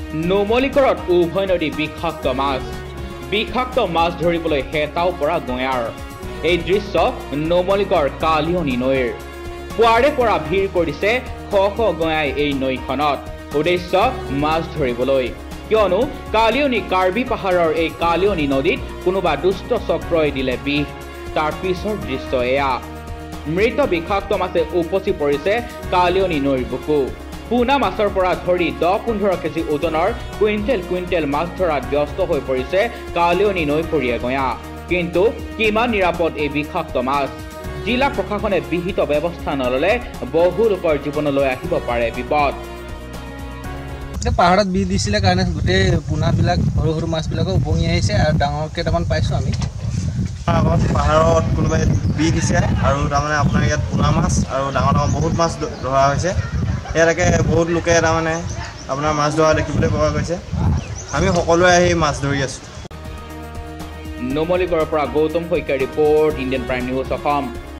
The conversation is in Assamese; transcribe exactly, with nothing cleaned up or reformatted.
নুমলীগড়ত উভয় নদী বিষাক্ত মাছ বিষাক্ত মাছ ধৰিবলৈ হেতাও পৰা গঞাৰ এই দৃশ্য নুমলীগড় কালিয়নী নৈৰ পুৱাৰে পৰা ভিৰ কৰিছে শ শ গঞাই এই নৈখনত উদ্দেশ্য মাছ ধৰিবলৈ কিয়নো কালিয়নী কাৰ্বি পাহাৰৰ এই কালিয়নী নদীত কোনোবা দুষ্ট চক্ৰই দিলে বিষ তাৰ পিছৰ দৃশ্য এয়া মৃত বিষাক্ত মাছে উপচি পৰিছে কালিয়নী নৈৰ বুকু পুনা মাছৰ পৰা ধৰি দহ পোন্ধৰ কেজি ওজনৰ কুইণ্টেল কুইণ্টেল মাছ ধৰাত ব্যস্ত হৈ পৰিছে কালিয়নী নৈপৰীয়া গঞা কিন্তু কিমান নিৰাপদ এই বিষাক্ত মাছ জিলা প্ৰশাসনে বিহিত ব্যৱস্থা নললে বহু লোকৰ জীৱনলৈ আহিব পাৰে বিপদ পাহাৰত বি দিছিলে কাৰণে গোটেই পোনাবিলাক সৰু সৰু মাছবিলাকো উপঙি আহিছে আৰু ডাঙৰ কেইটামান পাইছোঁ আমি আগত পাহাৰত কোনোবাই বি দিছে আৰু তাৰমানে আপোনাৰ ইয়াত পোনা মাছ আৰু ডাঙৰ ডাঙৰ বহুত মাছ ধৰা হৈছে ইয়ালৈকে বহুত লোকে তাৰমানে আপোনাৰ মাছ ধৰা দেখিবলৈ পোৱা গৈছে আমি সকলোৱে আহি মাছ ধৰি আছোঁ নুমলীগড়ৰ পৰা গৌতম শইকীয়াৰ report Indian prime news Assam.